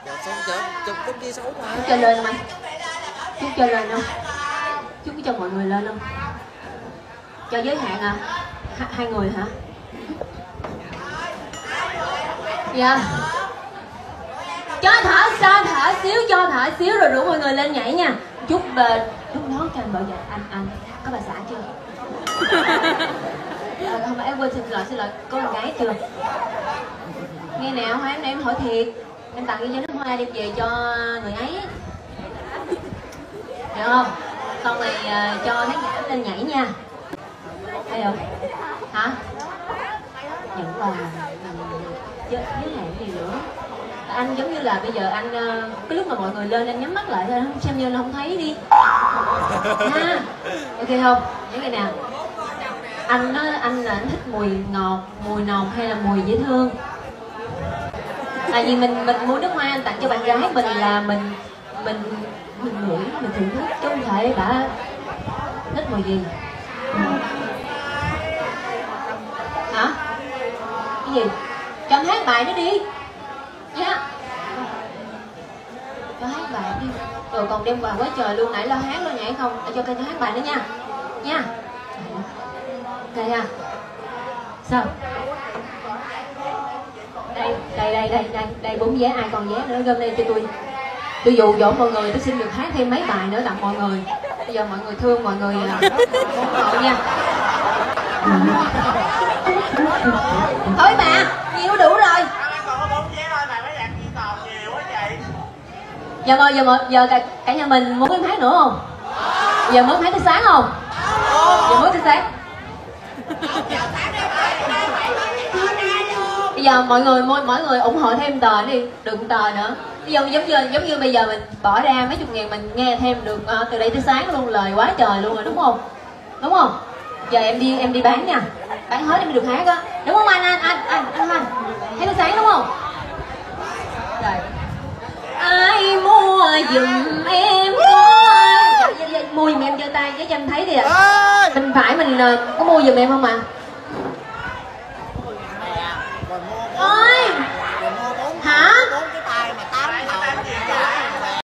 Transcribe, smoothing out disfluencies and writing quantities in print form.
Xong chụp cái kia xấu mà. Chú cho lên không anh? Chú cho lên không? Chú có cho mọi người lên không? Cho giới hạn à? Hai người hả? Dạ. Cho thở xíu rồi rủ mọi người lên nhảy nha. Chút lúc đó cho anh bảo vệ anh có bà xã chưa? Không phải em quên, xin lỗi, có con gái chưa? Nghe nào, hoa em hỏi thiệt. Em tặng cái nước hoa đem về cho người ấy. Được không? Con này cho khán giả lên nhảy nha. Thấy không? Hả? Nhận quà giới hạn gì nữa? Anh giống như là bây giờ anh cái lúc mà mọi người lên anh nhắm mắt lại thôi, xem như là không thấy đi ha. Ok không? Những cái nào anh thích mùi ngọt, mùi nồng hay là mùi dễ thương? Tại vì mình mua nước hoa anh tặng cho bạn gái mình là mình ngửi, mình thưởng thức chứ không thể bà thích mùi gì. Hả? Cái gì? Cho anh hát bài nữa đi nha. Cho hát bài đi. Rồi còn đem quà quá trời luôn, nãy lo hát lo nhảy không? Cho kênh hát bài nữa nha. Nha. Ok nha. Sao? Đây 4 vé, ai còn vé nữa gom đây cho tôi. Tôi dụ dỗ mọi người, tôi xin được hát thêm mấy bài nữa tặng mọi người. Bây giờ mọi người thương, mọi người ủng hộ nha. Thôi bà, nhiều đủ rồi. Còn có 4 vé thôi mà mấy bạn chỉ còn nhiều quá chị. Giờ cả nhà mình muốn em hát nữa không? Giờ muốn hát tới sáng không? Giờ muốn tới sáng. Bây giờ mọi người ủng hộ thêm tờ đi, đừng tờ nữa. Bây giờ giống như bây giờ mình bỏ ra mấy chục ngàn mình nghe thêm được từ đây tới sáng luôn, lời quá trời luôn rồi, đúng không? Đúng không? Giờ em đi bán nha, bán hết em được hát á, đúng không anh? Hát tới sáng đúng không? Rồi. Ai mua giùm em mua giùm em giơ tay với cho em thấy đi ạ. Mình phải mình có mua giùm em không ạ? Ơi hả?